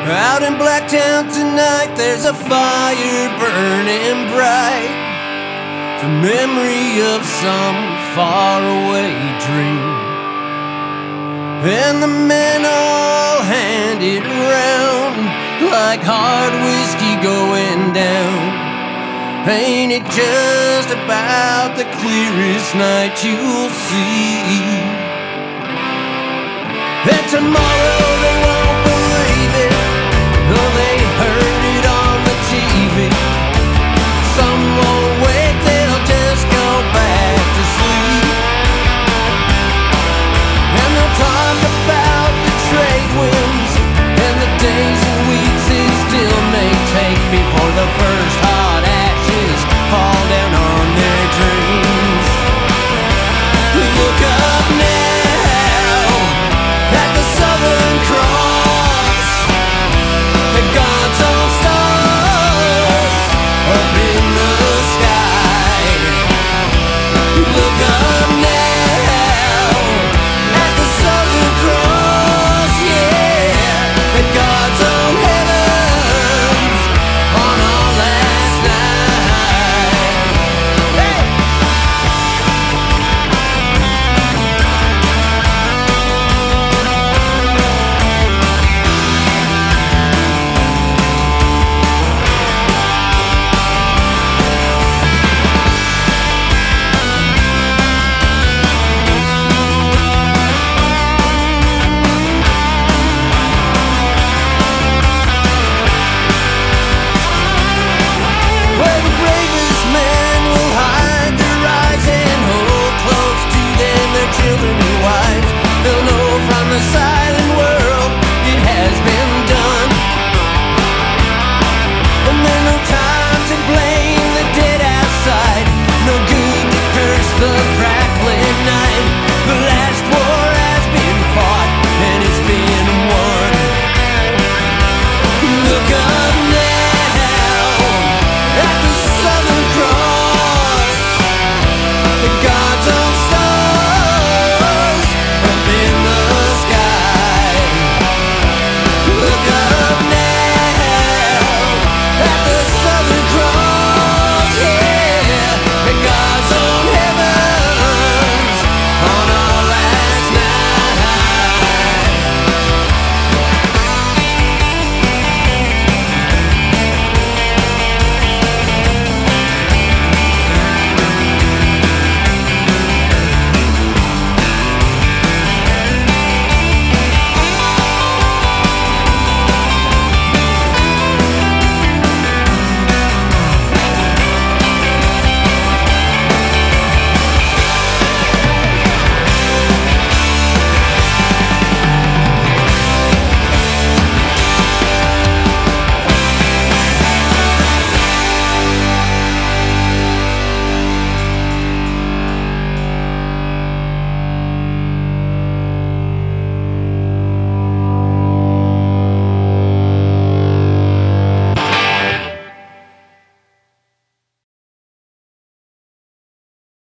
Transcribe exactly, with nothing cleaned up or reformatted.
Out in Blacktown tonight, there's a fire burning bright, the memory of some faraway dream. And the men all hand it around like hard whiskey going down. Ain't it just about the clearest night you'll see? And tomorrow